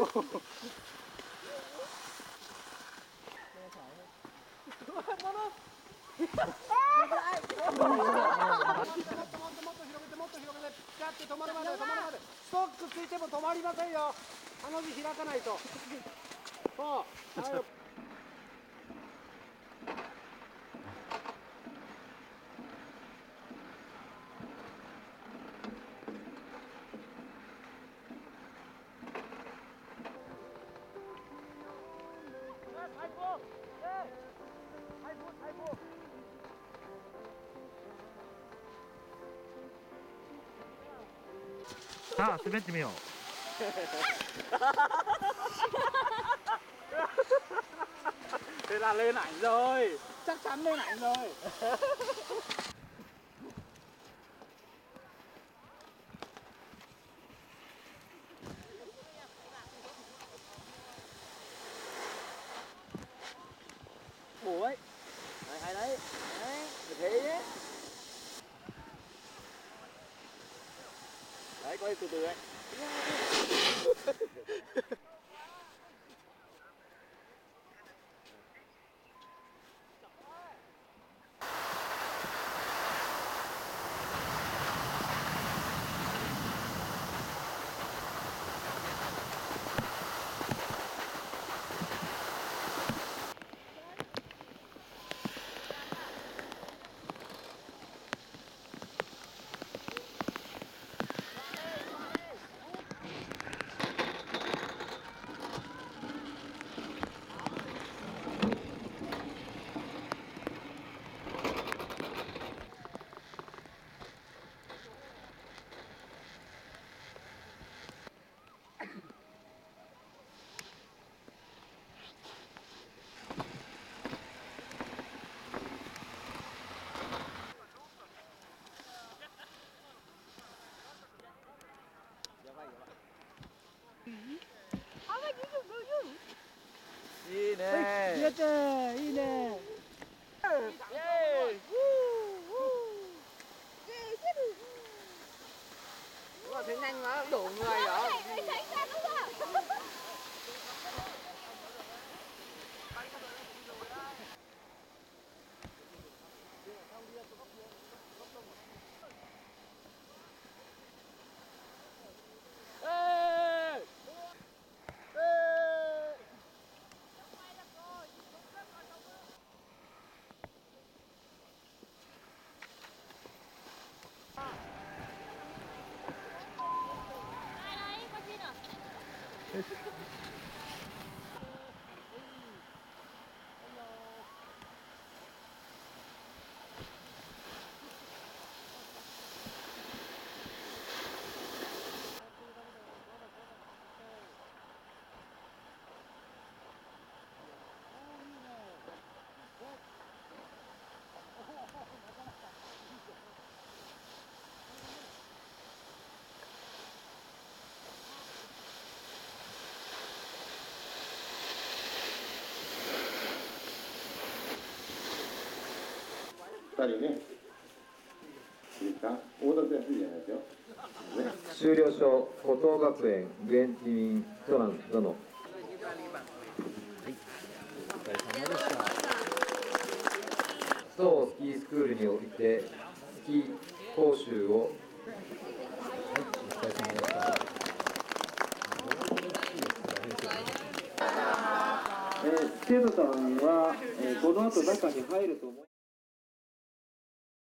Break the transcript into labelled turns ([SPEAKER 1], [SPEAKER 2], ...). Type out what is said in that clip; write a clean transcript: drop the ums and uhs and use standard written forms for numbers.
[SPEAKER 1] 止まるまで、ストックついても止まりませんよ。鼻血開かないと。そう。はい。最高。最高。
[SPEAKER 2] さあ滑ってみよう。
[SPEAKER 1] Thế là lên ảnh rồi, chắc chắn lên ảnh rồi. Bố ấy, hay đấy, phải thế đấy. Đấy, quay từ từ đấy.
[SPEAKER 2] いいね。
[SPEAKER 1] やったー、いいね。Ủa, thì nhanh quá, đủ người rồi.
[SPEAKER 3] 2人ね、いいですか、大田やすいじゃないですよ。
[SPEAKER 4] 修了書、古東学園グエンティミントラン殿。当スキースクールにおいてスキー講習を、
[SPEAKER 2] お疲れ様でした。
[SPEAKER 4] 生徒さんは、この後中に入ると思う。